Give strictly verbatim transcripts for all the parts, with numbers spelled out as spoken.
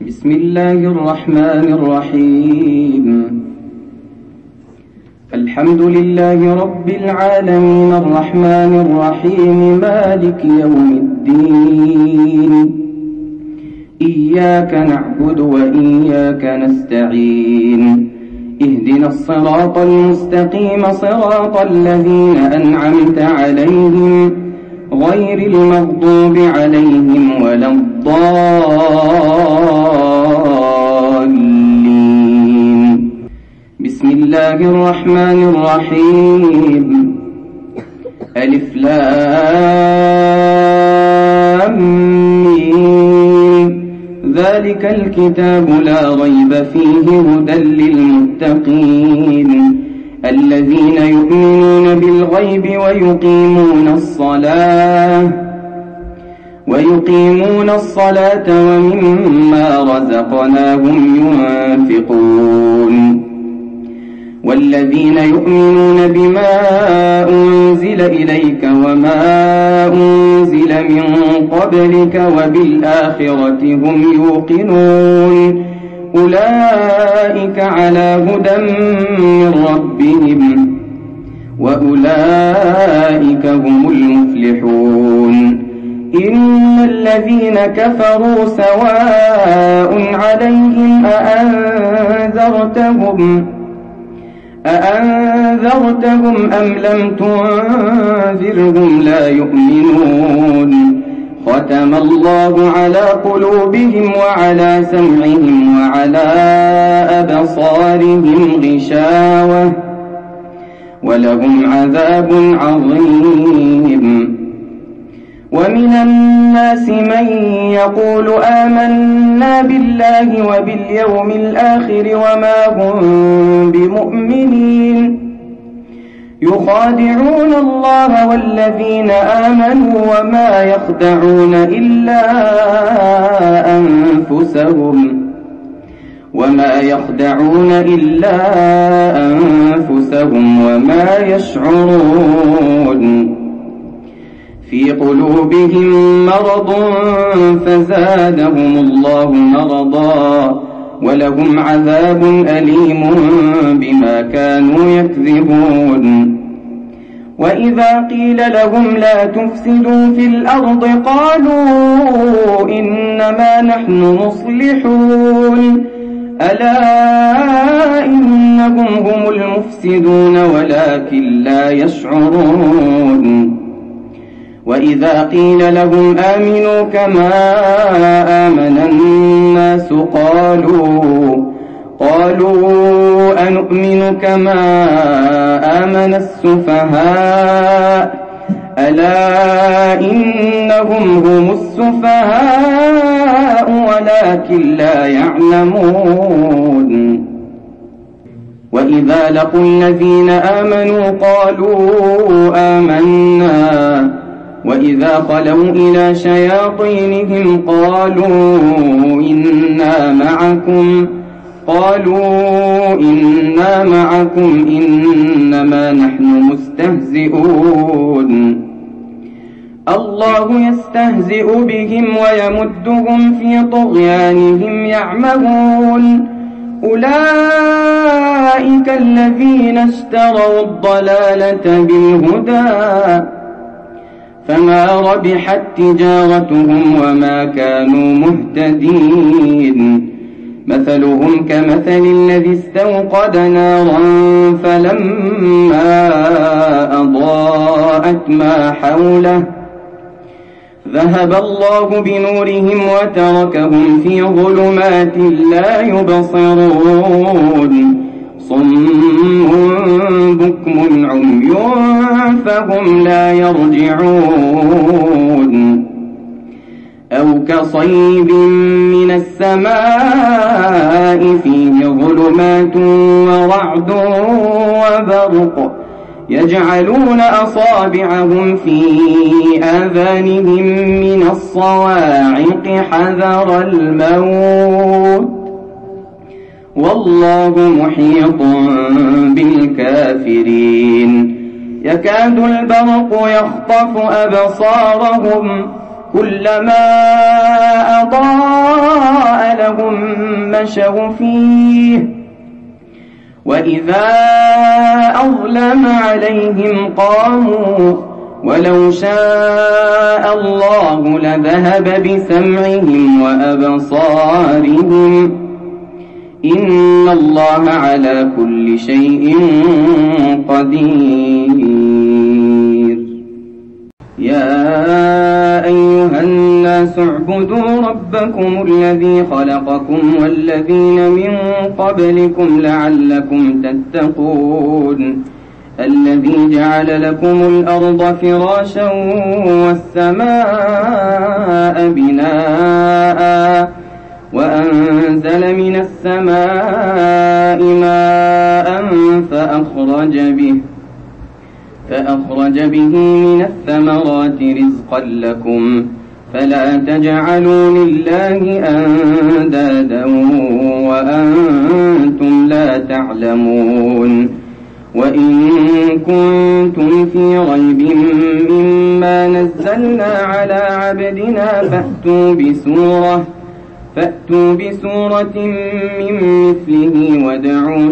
بسم الله الرحمن الرحيم. الحمد لله رب العالمين الرحمن الرحيم مالك يوم الدين. إياك نعبد وإياك نستعين. اهدنا الصراط المستقيم صراط الذين أنعمت عليهم غير المغضوب عليهم ولا الضالين. بسم الله الرحمن الرحيم. ألف لام ميم. ذلك الكتاب لا ريب فيه هدى للمتقين الذين يؤمنون بالغيب ويقيمون الصلاة ويقيمون الصلاة ومما رزقناهم ينفقون والذين يؤمنون بما أنزل إليك وما أنزل من قبلك وبالآخرة هم يوقنون أولئك على هدى من ربهم وأولئك هم المفلحون. إن الذين كفروا سواء عليهم أأنذرتهم أأنذرتهم أم لم تنذرهم لا يؤمنون. ختم الله على قلوبهم وعلى سمعهم وعلى أبصارهم غشاوة ولهم عذاب عظيم. ومن الناس من يقول آمنا بالله وباليوم الآخر وما هم بمؤمنين يخادعون الله والذين آمنوا وما يخدعون إلا أنفسهم وما يخدعون إلا أنفسهم وما يشعرون. في قلوبهم مرض فزادهم الله مرضا ولهم عذاب أليم بما كانوا يكذبون. وإذا قيل لهم لا تفسدوا في الأرض قالوا إنما نحن مصلحون ألا إنهم هم المفسدون ولكن لا يشعرون. وإذا قيل لهم آمنوا كما آمن الناس قالوا قالوا أنؤمن كما آمن السفهاء ألا إنهم هم السفهاء ولكن لا يعلمون. وإذا لقوا الذين آمنوا قالوا آمنا وإذا خلوا إلى شياطينهم قالوا إنا معكم قالوا إنا معكم إنما نحن مستهزئون. الله يستهزئ بهم ويمدهم في طغيانهم يعمهون. أولئك الذين اشتروا الضلالة بالهدى فما ربحت تجارتهم وما كانوا مهتدين. مثلهم كمثل الذي استوقد نارا فلما أضاءت ما حوله ذهب الله بنورهم وتركهم في ظلمات لا يبصرون. صم بكم عمي فهم لا يرجعون. أو كصيب من السماء فيه ظلمات ورعد وبرق يجعلون أصابعهم في آذانهم من الصواعق حذر الموت والله محيط بالكافرين. يكاد البرق يخطف أبصارهم كلما أضاء لهم مشوا فيه وإذا أظلم عليهم قاموا ولو شاء الله لذهب بسمعهم وأبصارهم إن الله على كل شيء قدير. يا أيها الناس اعبدوا ربكم الذي خلقكم والذين من قبلكم لعلكم تتقون الذي جعل لكم الأرض فراشا والسماء بناء وأنزل من السماء ماء فأخرج به فأخرج به من الثمرات رزقا لكم فلا تجعلوا لله أندادا وأنتم لا تعلمون. وإن كنتم في ريب مما نزلنا على عبدنا فأتوا بسورة فأتوا بسورة من مثله وادعوا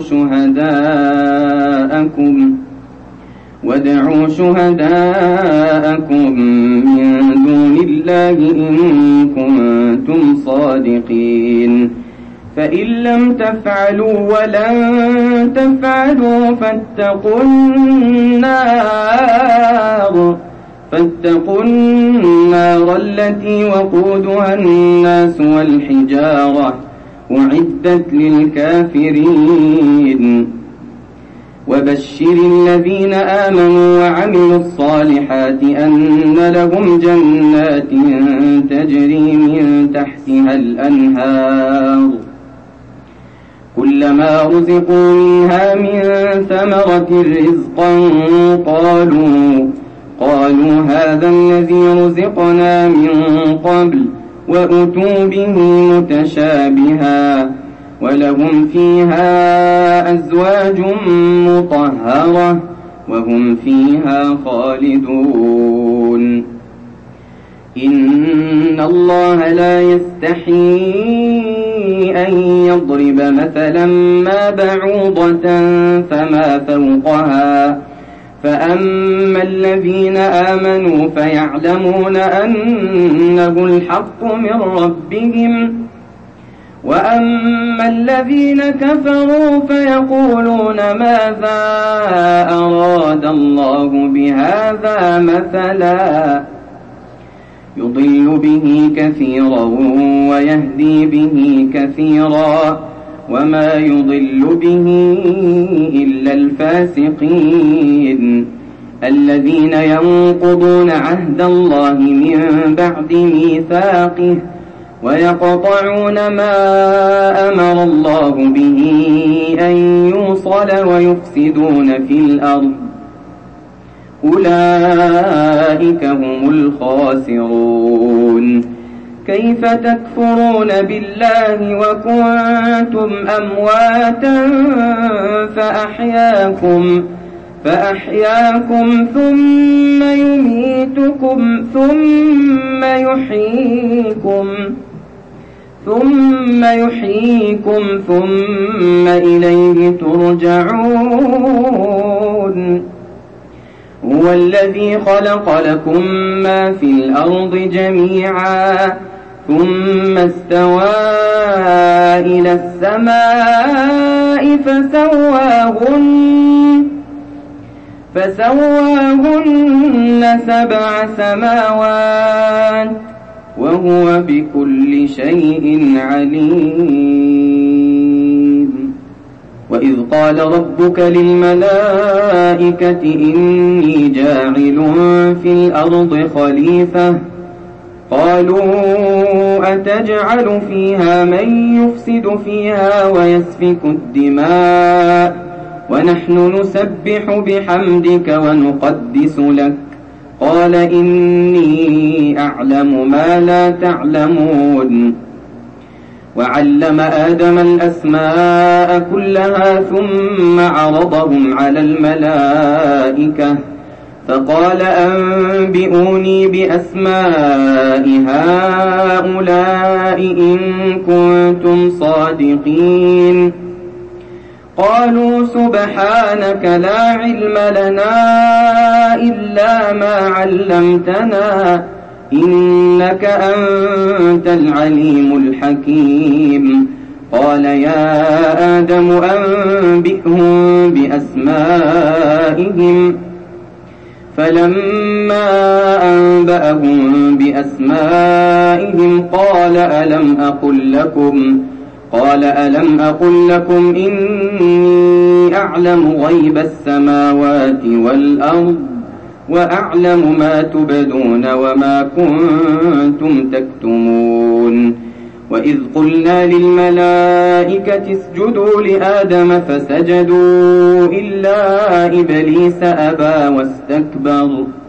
شهداءكم وادعوا شهداءكم من دون الله إن كنتم صادقين فإن لم تفعلوا ولن تفعلوا فاتقوا النار فاتقوا النار التي وقودها الناس والحجارة أعدت للكافرين. وبشر الذين آمنوا وعملوا الصالحات أن لهم جنات تجري من تحتها الأنهار كلما رزقوا منها من ثمرة رزقا قالوا قالوا هذا الذي رزقنا من قبل وأتوا به متشابها ولهم فيها أزواج مطهرة وهم فيها خالدون. إن الله لا يستحيي أن يضرب مثلا ما بعوضة فما فوقها فأما الذين آمنوا فيعلمون أنه الحق من ربهم وأما الذين كفروا فيقولون ماذا أراد الله بهذا مثلا يضل به كثيرا ويهدي به كثيرا وما يضل به إلا الفاسقين الذين ينقضون عهد الله من بعد ميثاقه ويقطعون ما أمر الله به أن يوصل ويفسدون في الأرض أولئك هم الخاسرون. كيف تكفرون بالله وكنتم أمواتا فأحياكم فأحياكم ثم يميتكم ثم يحييكم ثم يحييكم ثم إليه ترجعون. هو الذي خلق لكم ما في الأرض جميعا ثم استوى إلى السماء فسواهن فسواهن سبع سماوات وهو بكل شيء عليم. وإذ قال ربك للملائكة إني جاعل في الأرض خليفة قالوا أتجعل فيها من يفسد فيها ويسفك الدماء ونحن نسبح بحمدك ونقدس لك قال إني أعلم ما لا تعلمون. وعلم آدم الأسماء كلها ثم عرضهم على الملائكة فقال أنبئوني بأسماء هؤلاء إن كنتم صادقين. قالوا سبحانك لا علم لنا إلا ما علمتنا إنك أنت العليم الحكيم. قال يا آدم أنبئهم بأسمائهم. فلما أنبأهم بأسمائهم قال ألم أقل لكم قال ألم أقل لكم إني أعلم غيب السماوات والأرض وأعلم ما تبدون وما كنتم تكتمون. وإذ قلنا للملائكة اسجدوا لآدم فسجدوا إلا إبليس أبى واستكبر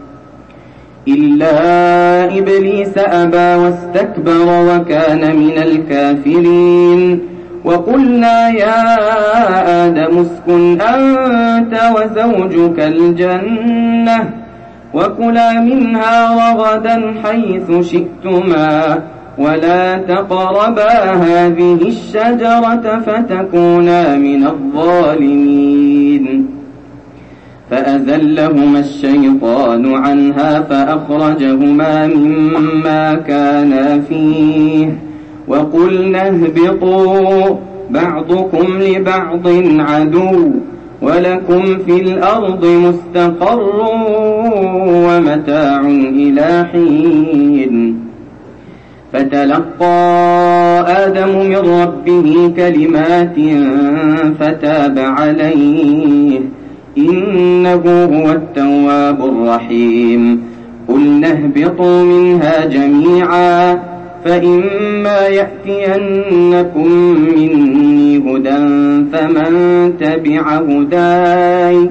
إلا إبليس أبى واستكبر وكان من الكافرين. وقلنا يا آدم اسكن أنت وزوجك الجنة وكلا منها رغدا حيث شئتما ولا تقربا هذه الشجرة فتكونا من الظالمين. فأزلهما الشيطان عنها فأخرجهما مما كانا فيه وقلنا اهبطوا بعضكم لبعض عدو ولكم في الأرض مستقر ومتاع إلى حين. فتلقى آدم من ربه كلمات فتاب عليه إنه هو التواب الرحيم. قلنا اهبطوا منها جميعا فإما يأتينكم مني هدى فمن تبع هداي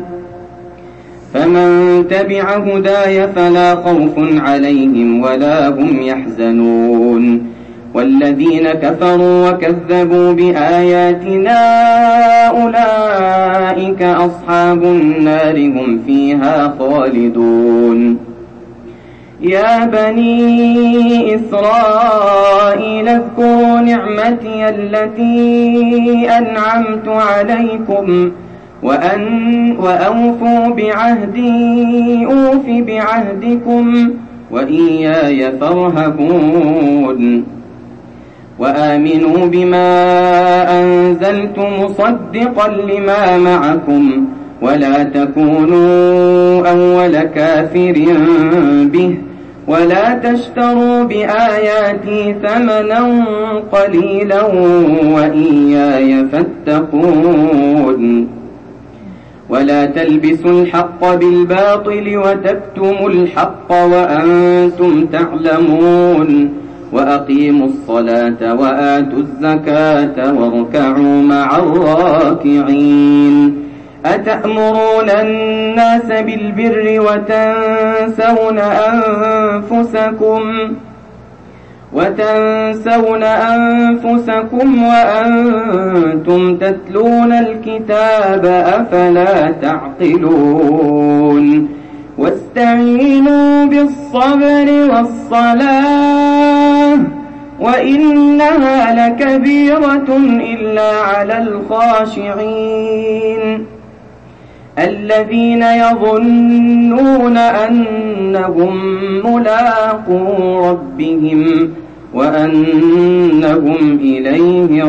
فمن تبع هداي فلا خوف عليهم ولا هم يحزنون. والذين كفروا وكذبوا بآياتنا أولئك أصحاب النار هم فيها خالدون. يا بني إسرائيل اذكروا نعمتي التي أنعمت عليكم وأن وأوفوا بعهدي أوف بعهدكم وإياي فارهبون. وآمنوا بما أنزلت مصدقا لما معكم ولا تكونوا أول كافر به ولا تشتروا بآياتي ثمنا قليلا وإياي فاتقون. ولا تلبسوا الحق بالباطل وتكتموا الحق وأنتم تعلمون. وأقيموا الصلاة وآتوا الزكاة واركعوا مع الراكعين. أتأمرون الناس بالبر وتنسون أنفسكم وتنسون أنفسكم وأنتم تتلون الكتاب أفلا تعقلون. واستعينوا بالصبر والصلاة وإنها لكبيرة إلا على الخاشعين الذين يظنون أنهم ملاقو ربهم وأنهم إليه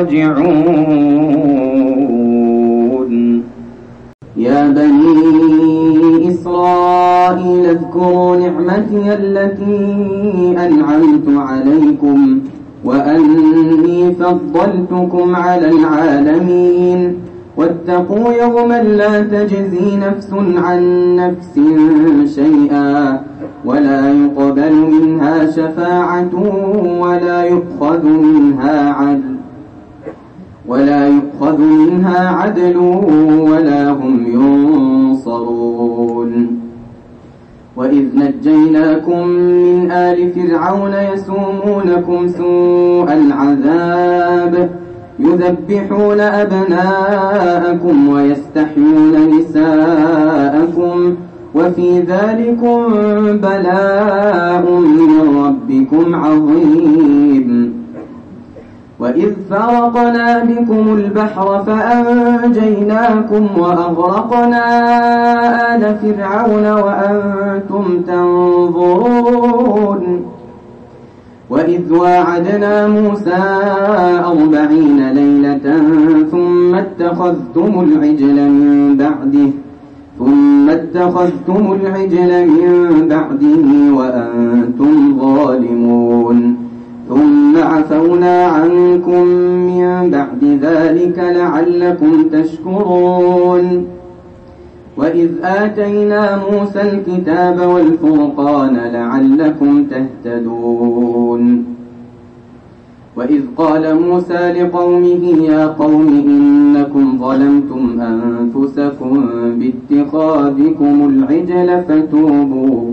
راجعون. يا بني إسرائيل اذكروا نعمتي التي أنعمت عليكم وأني فضلتكم على العالمين. واتقوا يوما لا تجزي نفس عن نفس شيئا ولا يقبل منها شفاعة ولا يؤخذ منها عدل ولا يؤخذ منها عدل ولا هم ينصرون. وإذ نجيناكم من آل فرعون يسومونكم سوء العذاب يذبحون أبناءكم ويستحيون نساءكم وفي ذلكم بلاء من ربكم عظيم. وإذ فرقنا بكم البحر فأنجيناكم وأغرقنا آل فرعون وأنتم تنظرون. وإذ واعدنا موسى أربعين ليلة ثم اتخذتم العجل من بعده ثم اتخذتم العجل من بعده وأنتم ظالمون. ثم عفونا عنكم من بعد ذلك لعلكم تشكرون. وإذ آتينا موسى الكتاب والفرقان لعلكم تهتدون. وإذ قال موسى لقومه يا قوم إنكم ظلمتم أنفسكم باتخاذكم العجل فتوبوا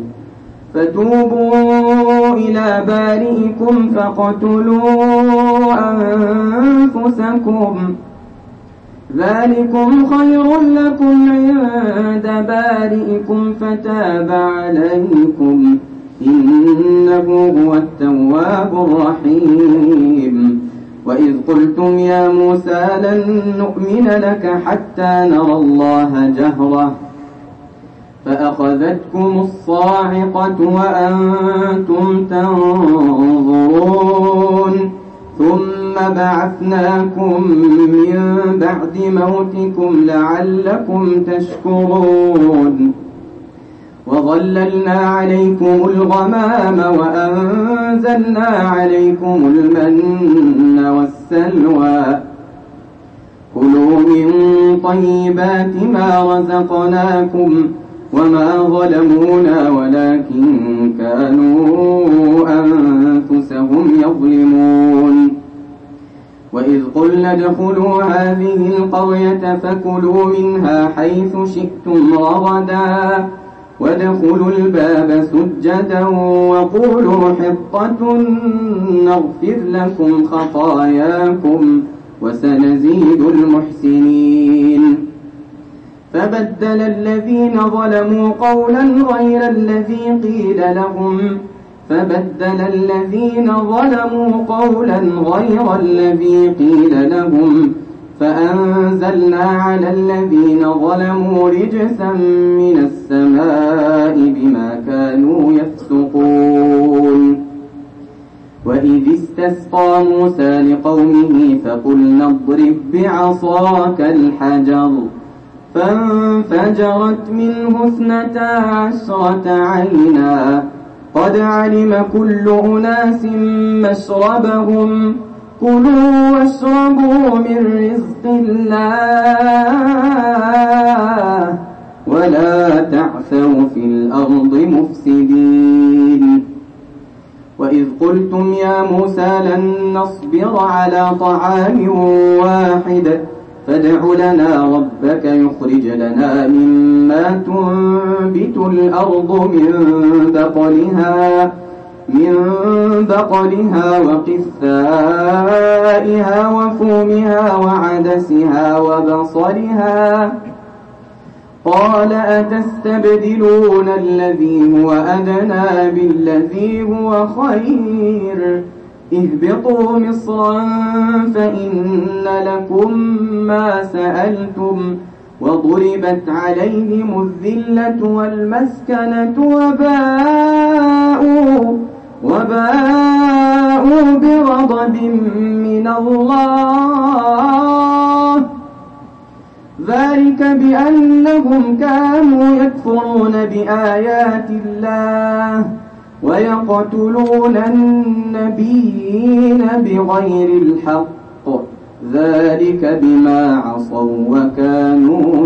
فتوبوا إلى بارئكم فاقتلوا أنفسكم ذلكم خير لكم عند بارئكم فتاب عليكم إنه هو التواب الرحيم. وإذ قلتم يا موسى لن نؤمن لك حتى نرى الله جهرة فأخذتكم الصاعقة وأنتم تنظرون. ثم بعثناكم من بعد موتكم لعلكم تشكرون. وظللنا عليكم الغمام وأنزلنا عليكم المن والسلوى كلوا من طيبات ما رزقناكم وما ظلمونا ولكن كانوا أنفسهم يظلمون. وإذ قلنا ادخلوا هذه القرية فكلوا منها حيث شئتم رغدا وادخلوا الباب سجدا وقولوا حطة نغفر لكم خطاياكم وسنزيد المحسنين. فبدل الذين ظلموا قولا غير الذي قيل لهم فبدل الذين ظلموا قولا غير الذي قيل لهم فأنزلنا على الذين ظلموا رجسا من السماء بما كانوا يفسقون. وإذ استسقى موسى لقومه فقلنا اضرب بعصاك الحجر فانفجرت منه اثنتا عشرة عينا قد علم كل أناس مشربهم كلوا واشربوا من رزق الله ولا تعثوا في الأرض مفسدين. وإذ قلتم يا موسى لن نصبر على طعام واحد فادع لنا ربك يخرج لنا مما تنبت الأرض من بقلها من بقلها وقثائها وفومها وعدسها وبصلها قال أتستبدلون الذي هو أدنى بالذي هو خير اهبطوا مصرا فإن لكم ما سألتم وضربت عليهم الذلة والمسكنة وباءوا وباءوا بغضب من الله ذلك بأنهم كانوا يكفرون بآيات الله ويقتلون النبيين بغير الحق ذلك بما عصوا وكانوا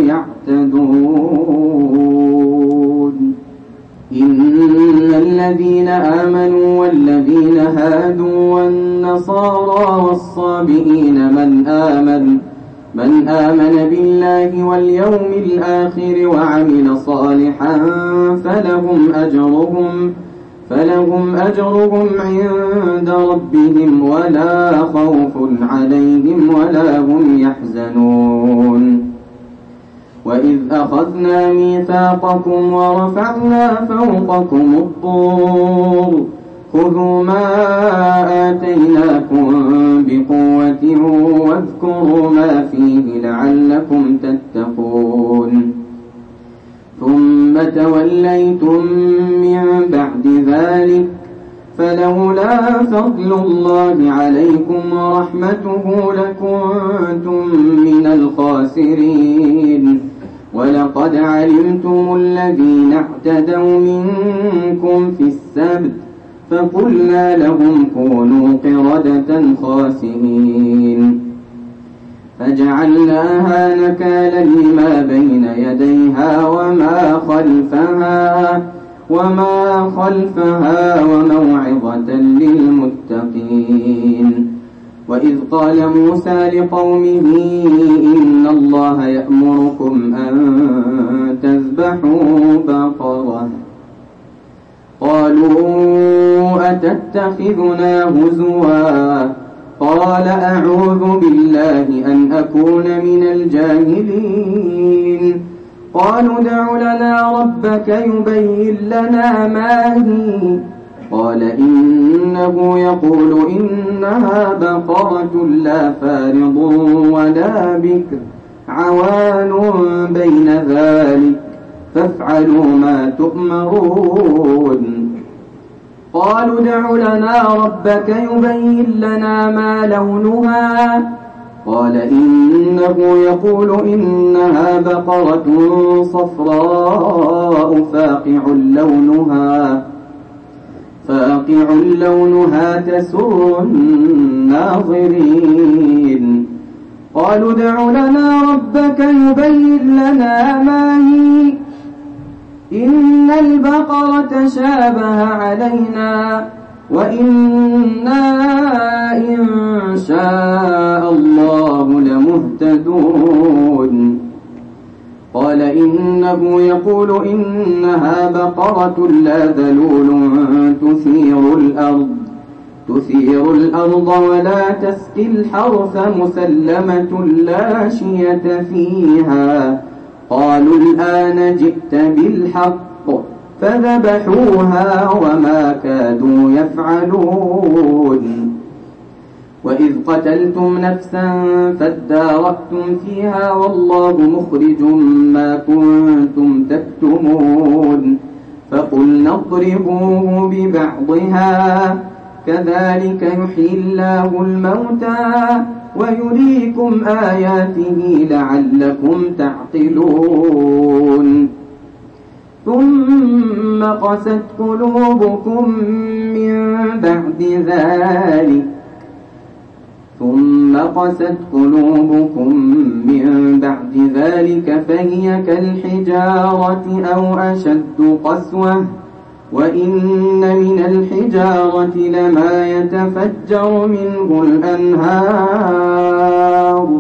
يعتدون. إن الذين آمنوا والذين هادوا والنصارى والصابئين من آمن من آمن بالله واليوم الآخر وعمل صالحا فلهم أجرهم فلهم أجرهم عند ربهم ولا خوف عليهم ولا هم يحزنون. وإذ أخذنا ميثاقكم ورفعنا فوقكم الطور خذوا ما آتيناكم بقوة واذكروا ما فيه لعلكم تتقون ثم توليتم من بعد ذلك فلولا فضل الله عليكم ورحمته لكنتم من الخاسرين ولقد علمتم الذين اعتدوا منكم في السبت فقلنا لهم كونوا قردة خاسئين فجعلناها نكالا لما بين يديها وما خلفها وما خلفها وموعظة للمتقين وإذ قال موسى لقومه إن الله يأمركم أن تذبحوا بقرة قالوا أتتخذنا هزوا قال أعوذ بالله أن أكون من الجاهلين قالوا ادع لنا ربك يبين لنا ما هي قال إنه يقول إنها بقرة لا فارض ولا بكر عوان بين ذلك فافعلوا ما تؤمرون قالوا ادع لنا ربك يبين لنا ما لونها قال إنه يقول إنها بقرة صفراء فاقع لونها فاقع لونها تسر الناظرين قالوا ادع لنا ربك يبين لنا ما هي إن البقرة شابه علينا وإنا إن شاء الله لمهتدون قال إنه يقول إنها بقرة لا ذلول تثير الأرض تثير الأرض ولا تسقي الحرث مسلمة لا شية فيها قالوا الآن جئت بالحق فذبحوها وما كادوا يفعلون وإذ قتلتم نفسا فادارأتم فيها والله مخرج ما كنتم تكتمون فقلنا اضربوه ببعضها كذلك يحيي الله الموتى ويريكم آياته لعلكم تعقلون ثم قست قلوبكم من بعد ذلك ثم قست قلوبكم من بعد ذلك فهي كالحجارة أو أشد قسوة وإن من الحجارة لما يتفجر منه الأنهار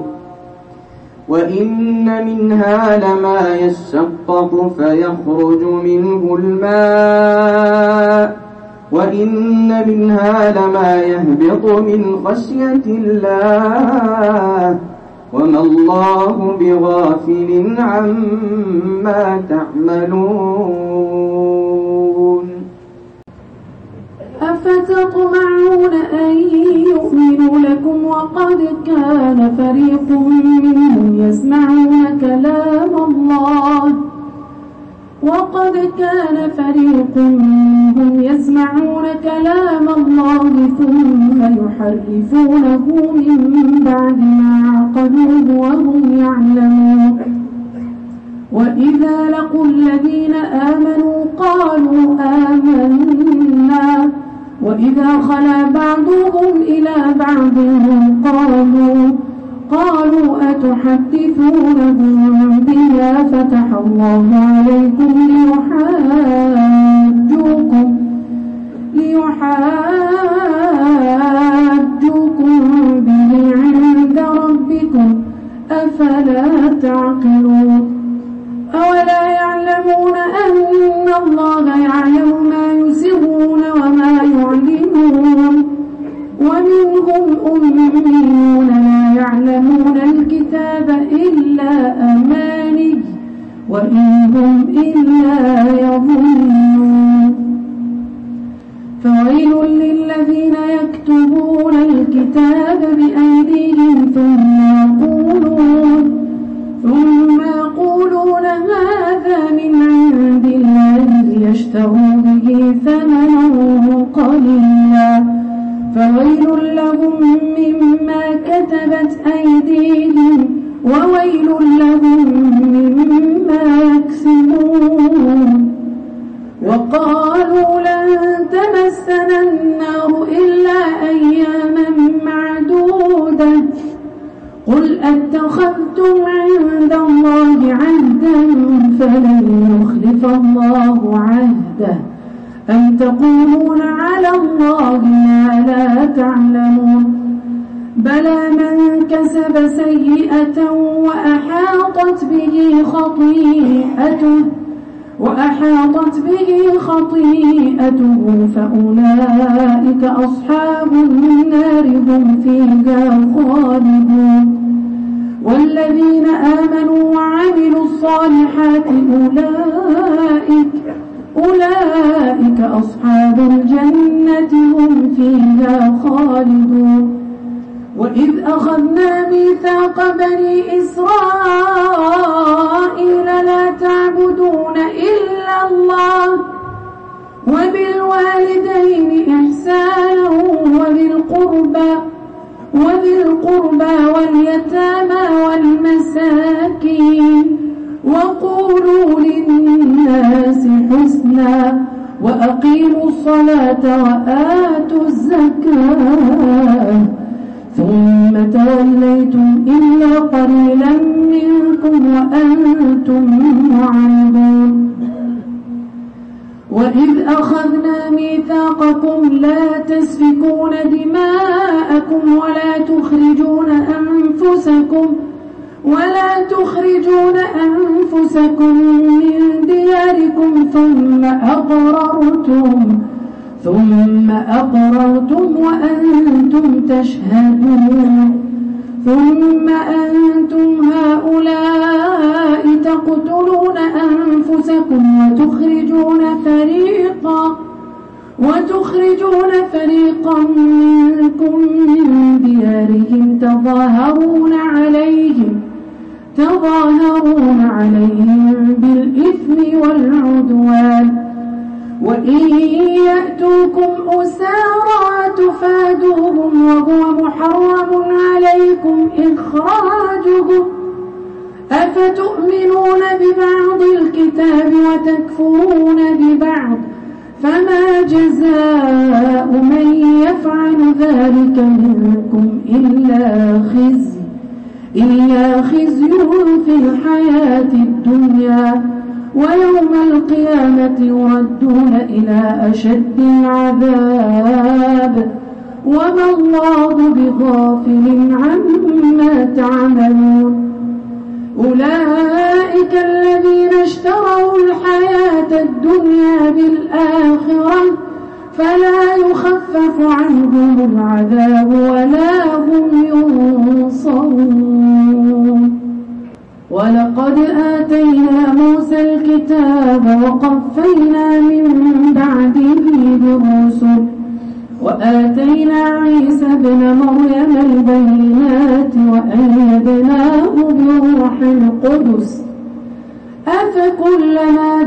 وإن منها لما يشقق فيخرج منه الماء وإن منها لما يهبط من خشية الله وما الله بغافل عما تعملون أفتطمعون أن يؤمنوا لكم وقد كان فريق منهم يسمعون كلام الله وقد كان فريق منهم يسمعون كلام الله ثم يحرفونه من بعد ما عقلوه وهم يعلمون وإذا لقوا الذين آمنوا قالوا آمنا وإذا خلا بعضهم إلى بعض قالوا قالوا أتحدثونهم بما فتح الله عليكم ليحاجوكم ليحاجوكم به عند ربكم أفلا تعقلون أولا يعلمون أن الله يعلم ما يسرون وما يعلنون ومنهم أميون لا يعلمون الكتاب إلا أماني وإن هم إلا يظنون. فويل للذين يكتبون الكتاب بأيديهم ثم يقولون ثم يقولون هذا من عند الله ليشتروا به ثمنا قليلا فويل لهم مما كتبت أيديهم وويل لهم مما يكسبون. وقالوا لن تمسنا النار إلا أياما معدودة قل أتخذتم عند الله عهدا فلن يخلف الله عهده أم تقولون على الله ما لا تعلمون. بلى من كسب سيئة وأحاطت به خطيئته وأحاطت به خطيئته فأولئك أصحاب النار هم فيها خالدون. والذين آمنوا وعملوا الصالحات أولئك أولئك أصحاب الجنة هم فيها خالدون. وإذ أخذنا ميثاق بني إسرائيل لا تعبدون إلا الله وبالوالدين إحسانا وذي القربى وذي القربى واليتامى والمساكين وقولوا للناس حسنا وأقيموا الصلاة وآتوا الزكاة ثم توليتم إلا قليلا منكم وأنتم معرضون. وإذ أخذنا ميثاقكم لا تسفكون دماءكم ولا تخرجون أنفسكم ولا تخرجون أنفسكم من دياركم ثم أقررتم ثم أقررتم وأنتم تشهدون. ثم أنتم هؤلاء تقتلون أنفسكم وتخرجون فريقا وتخرجون فريقا منكم من ديارهم تظاهرون عليهم تظاهرون عليهم بالإثم والعدوان وإن يأتوكم أسارى تفادوهم وهو محرم عليكم إخراجهم أفتؤمنون ببعض الكتاب وتكفرون ببعض فما جزاء من يفعل ذلك منكم إلا خزي إلا خزي في الحياة الدنيا ويوم القيامة يردون إلى أشد العذاب وما الله بغافل عما تعملون. أولئك الذين اشتروا الحياة الدنيا بالآخرة فلا يخفف عنهم العذاب ولا هم ينصرون. ولقد آتينا موسى الكتاب وقفينا من بعده بالرسل وآتينا عيسى ابن مريم البينات وأيدناه بروح القدس أفكلما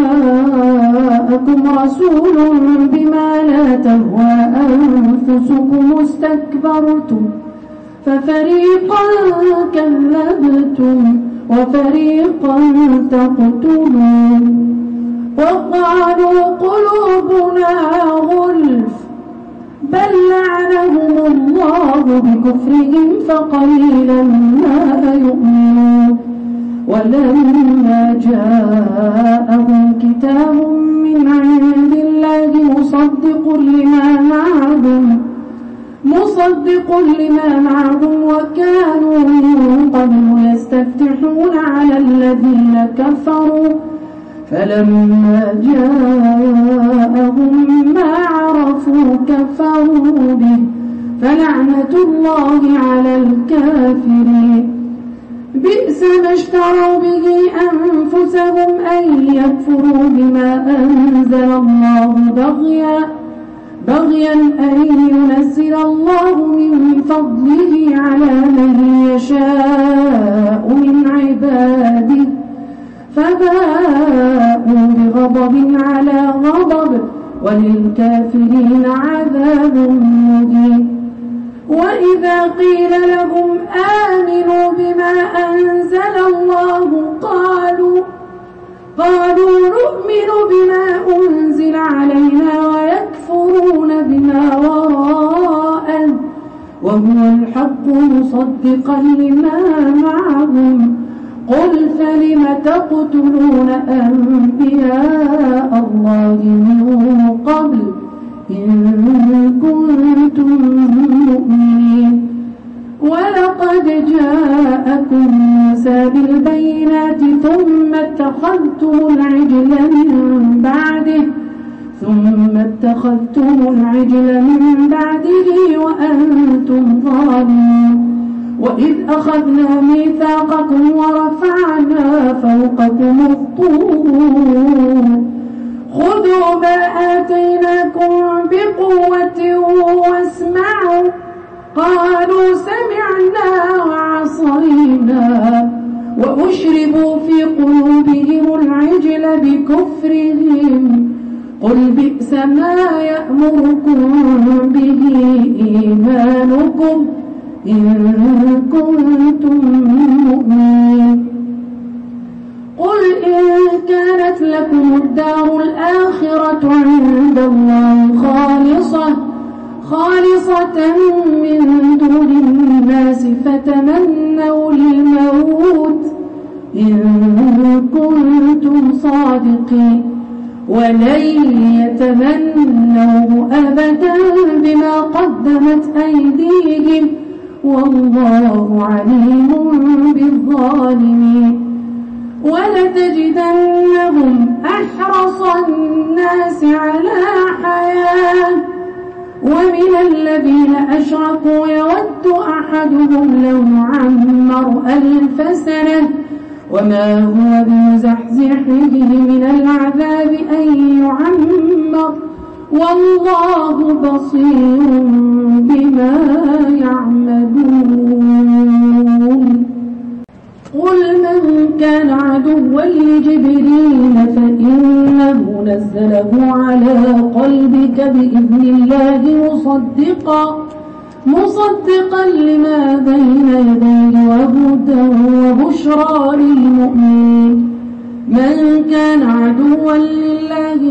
جاءكم رسول بما لا تهوى أنفسكم استكبرتم ففريقا كذبتم وفريقا تقتلون. وقالوا قلوبنا غلف بل لعنهم الله بكفرهم فقليلا ما يؤمنون. ولما جاءهم كتاب من عند الله مصدق لما معهم مصدق لما معهم وكانوا من قبل يستفتحون على الذين كفروا فلما جاءهم ما عرفوا كفروا به فلعنة الله على الكافرين. بئس ما اشتروا به أنفسهم أن يكفروا بما أنزل الله بغيا بغيا أن ينزل الله من فضله على من يشاء من عباده فباءوا بغضب على غضب وللكافرين عذاب مهين. وإذا قيل لهم آمنوا بما أنزل الله قالوا قالوا نؤمن بما أنزل علينا ويكفرون بما وراءه وهو الحق مصدقا لما معهم قل فلم تقتلون أنبياء الله من قبل إن كنتم مؤمنين. ولقد جاءكم موسى بالبينات ثم اتخذتم العجل من بعده ثم اتخذتم العجل من بعده وأنتم ظالمون. وإذ أخذنا ميثاقكم ورفعنا فوقكم الطور خذوا ما آتيناكم بقوة واسمعوا قالوا سمعنا وعصينا وأشربوا في قلوبهم العجل بكفرهم قل بئس ما يأمركم به إيمانكم إن كنتم مؤمنين. قل إن كانت لكم الدار الآخرة عند الله خالصة خالصة من دون الناس فتمنوا الموت إن كنتم صادقين ولن يتمنوه أبدا بما قدمت أيديهم والله عليم بالظالمين. ولتجدنهم أحرص الناس على حياة ومن الذين أشركوا يود أحدهم لو يعمر ألف سنة وما هو بمزحزحه من العذاب أن يعمر والله بصير بما يعملون. قل من كان عدوا لجبريل فإنه نزله على قلبك بإذن الله مصدقا مصدقا لما بين يديه وهدى وبشرى للمؤمنين. من كان عدوا لله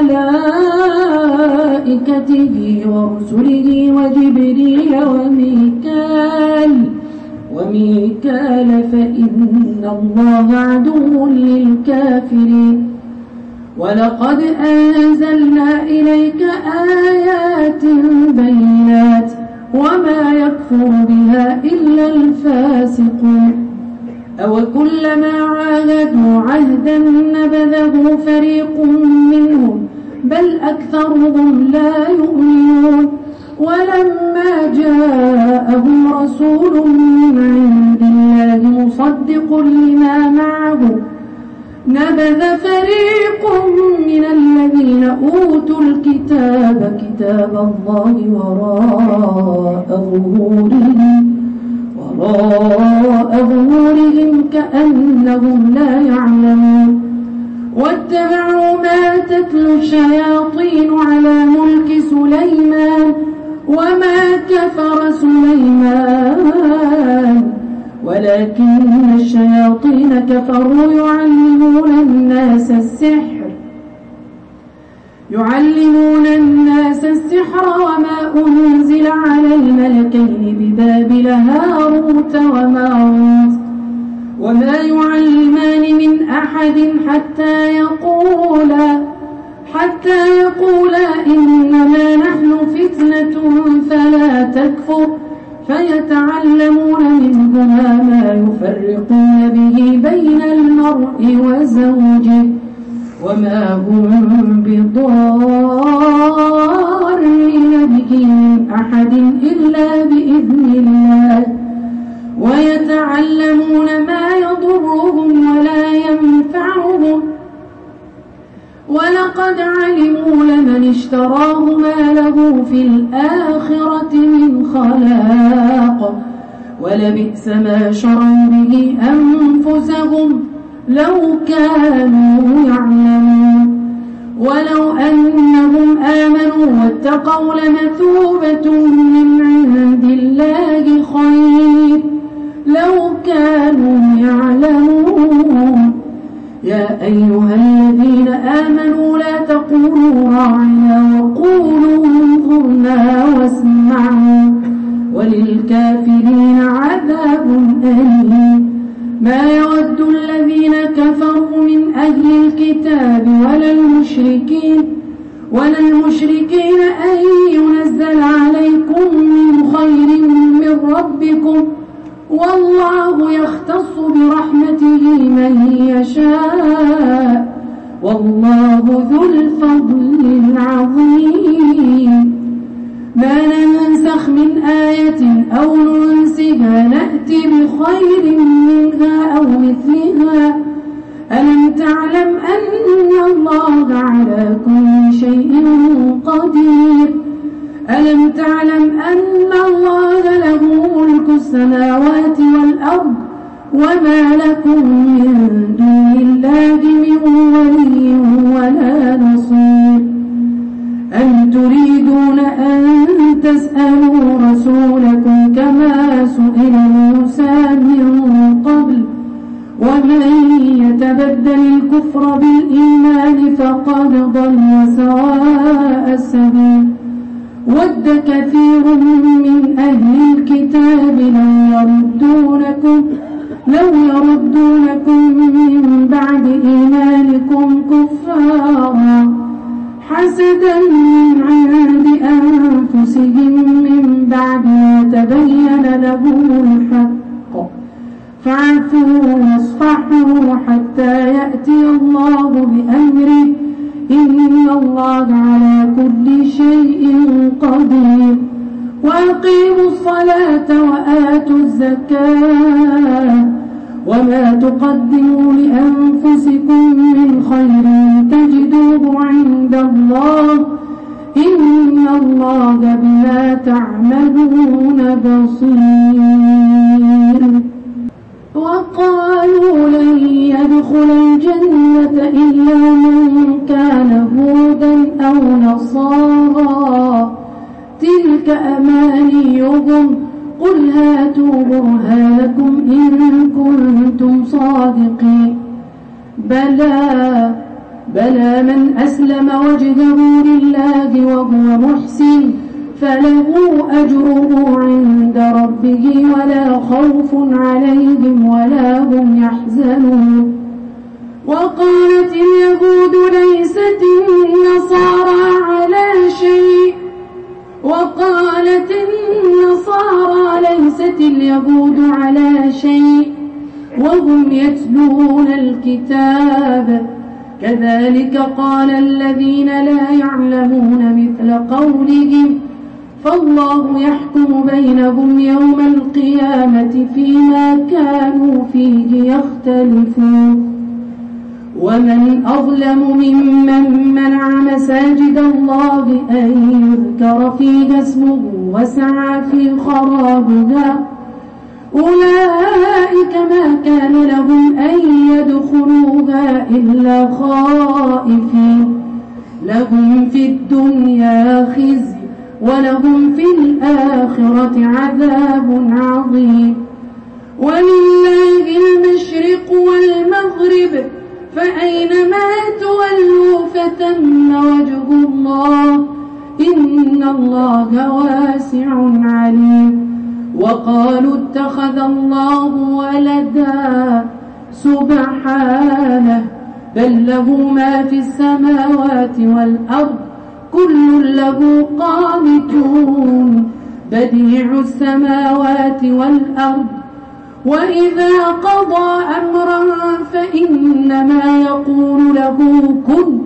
وملائكته ورسله وجبريل وميكال وميكال فإن الله عدو للكافرين. ولقد أنزلنا إليك آيات بينات وما يكفر بها إلا الفاسقون. أوكلما عاهدوا عهدا نبذه فريق منهم بل أكثرهم لا يؤمنون. ولما جاءهم رسول من عند الله مصدق لما معه نبذ فريق من الذين أوتوا الكتاب كتاب الله وراء ظهورهم وراء ظهورهم كأنهم لا يعلمون. واتبعوا ما تتلو الشياطين على ملك سليمان وما كفر سليمان ولكن الشياطين كفروا يعلمون الناس السحر يعلمون الناس السحر وما أنزل على الملكين ببابل هاروت وماروت وما يعلمان من أحد حتى يقولا حتى يقولا إنما نحن فتنة فلا تكفر فيتعلمون منهما ما يفرقون به بين المرء وزوجه وما هم بضارين به من أحد إلا بإذن الله ويتعلمون ما ولقد علموا لمن اشتراه ما له في الآخرة من خلاق ولبئس ما شروا به أنفسهم لو كانوا يعلمون ولو أنهم آمنوا واتقوا لمثوبة من عند الله خير لو كانوا يعلمون يا أيها الذين آمنوا لا تقولوا راعنا وقولوا انظرنا واسمعوا وللكافرين عذاب أليم ما يود الذين كفروا من أهل الكتاب ولا المشركين ولا المشركين أن ينزل عليكم من خير من ربكم والله يختص برحمته من يشاء والله ذو الفضل العظيم ما ننسخ من آية أو ننسها نأتي بخير منها أو مثلها ألم تعلم أن الله على كل شيء قدير ألم تعلم أن الله له ملك السماوات والأرض وما لكم من دون الله من ولي ولا نصير أم تريدون أن تسألوا رسولكم كما سئل موسى من قبل ومن يتبدل الكفر بالإيمان فقد ضل سواء السبيل ود كثير من أهل الكتاب لو يردونكم لو يردونكم من بعد إيمانكم كفارا حسدا من عند أنفسهم من بعد ما تبين لهم الحق فاعفوا واصفحوا حتى يأتي الله بأمره إن الله على كل شيء قدير وأقيموا الصلاة وآتوا الزكاة وما تقدموا لأنفسكم من خير تجدوه عند الله إن الله بما تعملون بصير وقالوا لن يدخل الجنة إلا من كان هودا أو نصارى تلك أمانيهم قل هاتوا برهانكم إن كنتم صادقين بلى بلى من أسلم وجهه لله وهو محسن فله أجره عند ربه ولا خوف عليهم ولا هم يحزنون وقالت اليهود ليست النصارى على شيء وقالت النصارى ليست اليهود على شيء وهم يتلون الكتاب كذلك قال الذين لا يعلمون مثل قولهم فالله يحكم بينهم يوم القيامة فيما كانوا فيه يختلفون ومن أظلم ممن منع مساجد الله أن يذكر فيها اسمه وسعى في خرابها أولئك ما كان لهم أن يدخلوها إلا خائفين لهم في الدنيا خزي ولهم في الآخرة عذاب عظيم ولله المشرق والمغرب فأينما تولوا فثم وجه الله إن الله واسع عليم وقالوا اتخذ الله ولدا سبحانه بل له ما في السماوات والأرض كل له قانتون بديع السماوات والأرض وإذا قضى أمرا فإنما يقول له كن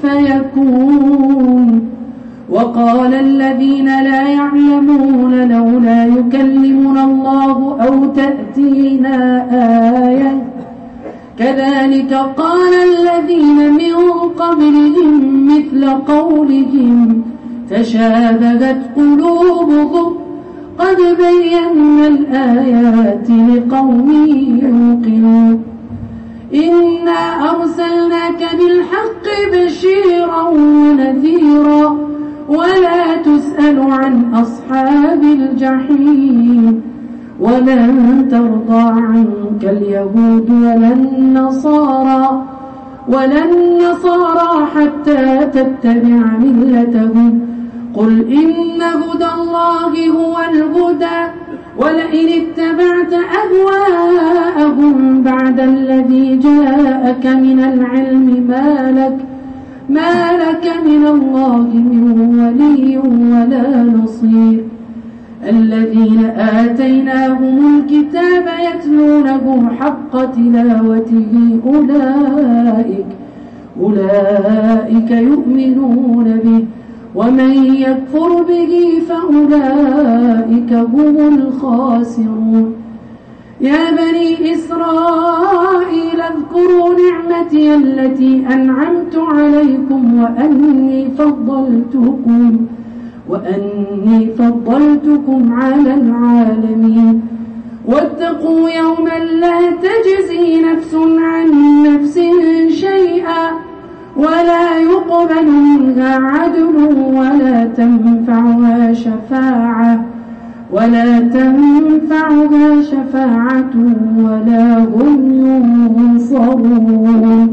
فيكون وقال الذين لا يعلمون لولا يكلمنا الله أو تأتينا آية كذلك قال الذين من قبلهم مثل قولهم تشابهت قلوبهم قد بينا الآيات لقوم يوقنون إنا أرسلناك بالحق بشيرا ونذيرا ولا تسأل عن أصحاب الجحيم ولن ترضى عنك اليهود ولا النصارى ولا النصارى حتى تتبع ملتهم قل إن هدى الله هو الهدى ولئن اتبعت أهواءهم بعد الذي جاءك من العلم ما لك ما لك من الله من ولي ولا نصير الذين آتيناهم الكتاب يتلونه حق تلاوته أولئك أولئك يؤمنون به ومن يكفر به فأولئك هم الخاسرون يا بني إسرائيل اذكروا نعمتي التي أنعمت عليكم وأني فضلتكم وأني فضلتكم على العالمين واتقوا يوما لا تجزي نفس عن نفس شيئا ولا يقبل منها عدل ولا تنفعها شفاعة ولا تنفعها شفاعة ولا هم ينصرون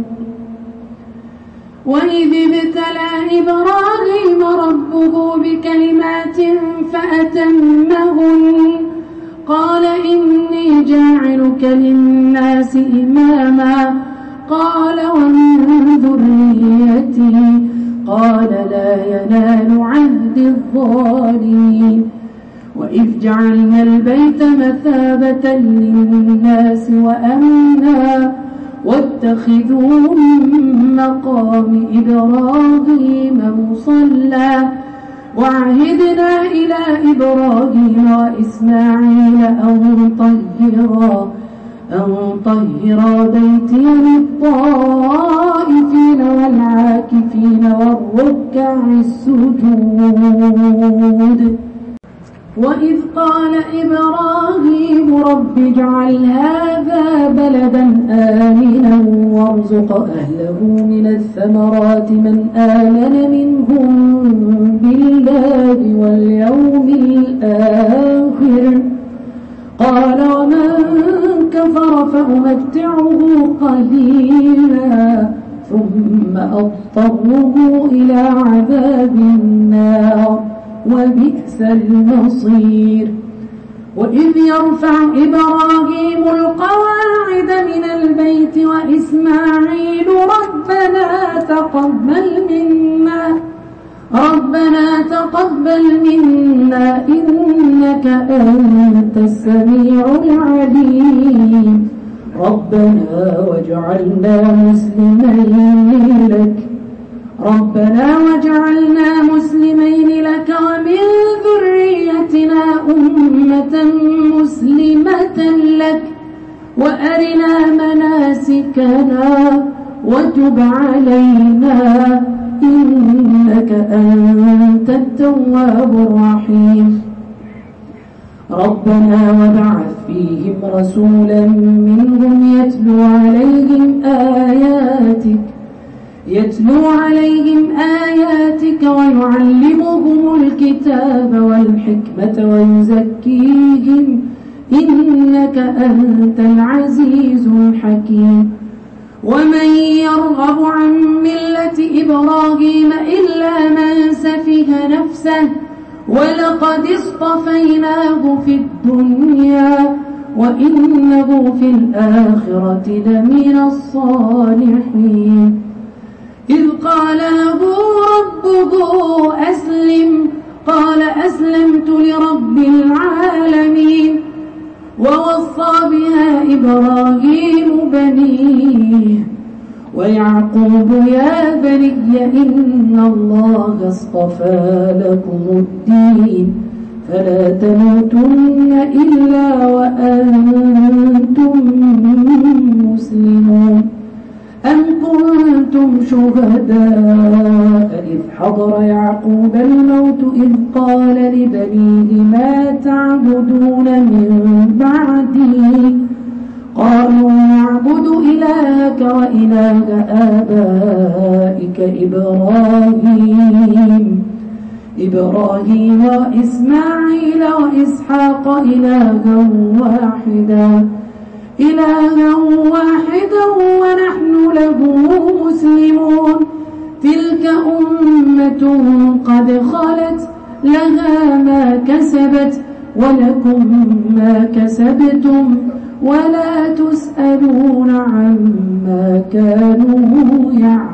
وإذ ابتلى إبراهيم ربه بكلمات فأتمهن قال إني جاعلك للناس إماما قال ومن ذريتي قال لا ينال عهد الظالمين وإذ جعلنا البيت مثابة للناس وأمنا واتخذوا من مقام إبراهيم مصلى وعهدنا إلى إبراهيم وإسماعيل أن طهرا أن طهرا بيتي للطائفين والعاكفين والركع السجود وإذ قال إبراهيم رب اجعل هذا بلدا آمنا وارزق أهله من الثمرات من آمن منهم بالله واليوم الآخر قال ومن كفر فأمتعه قليلا ثم أضطره إلى عذاب النار وبئس المصير وإذ يرفع إبراهيم القواعد من البيت وإسماعيل ربنا تقبل منا ربنا تقبل منا إنك أنت السميع العليم ربنا واجعلنا مسلمين لك ربنا واجعلنا مسلمين لك ومن ذريتنا أمة مسلمة لك وأرنا مناسكنا وتب علينا إنك أنت التواب الرحيم ربنا وابعث فيهم رسولا منهم يتلو عليهم آياتك يتلو عليهم آياتك ويعلمهم الكتاب والحكمة ويزكيهم إنك أنت العزيز الحكيم ومن يرغب عن ملة إبراهيم إلا من سفه نفسه ولقد اصطفيناه في الدنيا وإنه في الآخرة لمن الصالحين إذ قال له ربه أسلم قال أسلمت لرب العالمين ووصى بها إبراهيم بنيه ويعقوب يا بني إن الله اصطفى لكم الدين فلا تموتن إلا وأنتم مسلمون شهداء إذ حضر يعقوب الموت إذ قال لبنيه ما تعبدون من بعدي قالوا نعبد إلهك وإله آبائك إبراهيم إبراهيم وإسماعيل وإسحاق إلها واحدا إلها واحدا ونحن له مسلمون تلك أمة قد خلت لها ما كسبت ولكم ما كسبتم ولا تسألون عما كانوا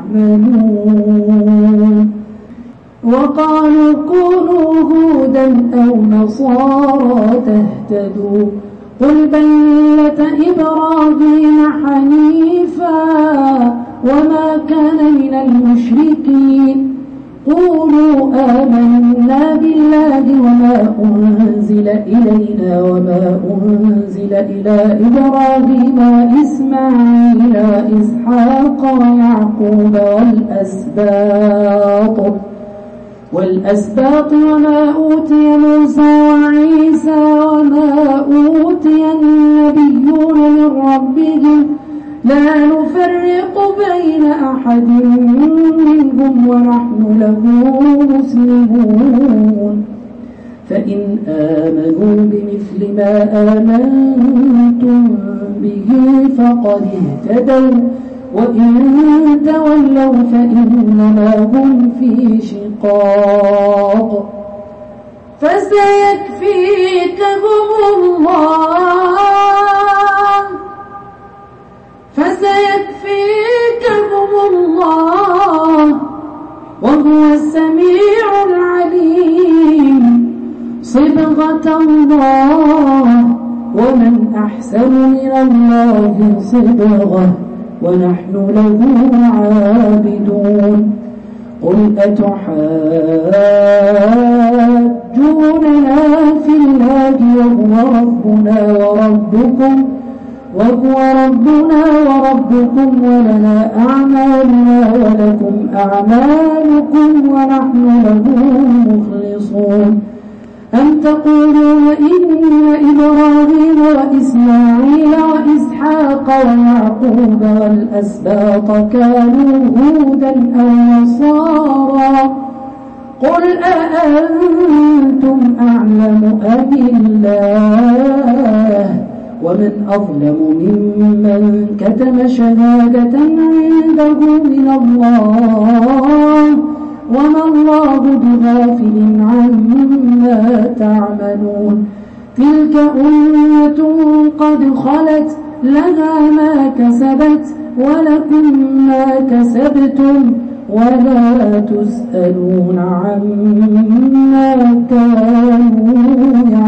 يعملون وقالوا كونوا هودا أو نصارى تهتدوا قل بل ملة إبراهيم حنيفا وما كان من المشركين قولوا آمنا بالله وما أنزل إلينا وما أنزل إلى إبراهيم وإسماعيل وإسحاق ويعقوب والأسباط والأسباط وما أوتي موسى وعيسى وما أوتي النبيون من ربهم لا نفرق بين أحد منهم ونحن له مسلمون فإن آمنوا بمثل ما آمنتم به فقد اهتدوا وإن تولوا فإنما هم في شقاق فسيكفيكهم الله فسيكفيكهم الله وهو السميع العليم صبغة الله ومن أحسن من الله صبغة ونحن له عابدون قل أتحاجوننا في الله وهو ربنا وربكم وهو ربنا وربكم ولنا أعمالنا ولكم أعمالكم ونحن له مخلصون أم تقولون إن إبراهيم وإسماعيل وإسحاق ويعقوب والأسباط كانوا هودا أو نصارى قل أأنتم أعلم أم الله ومن أظلم ممن كتم شهادة عنده من الله وما الله بغافل عما تعملون تلك أمة قد خلت لها ما كسبت ولكم ما كسبتم ولا تسألون عما كانوا يعملون.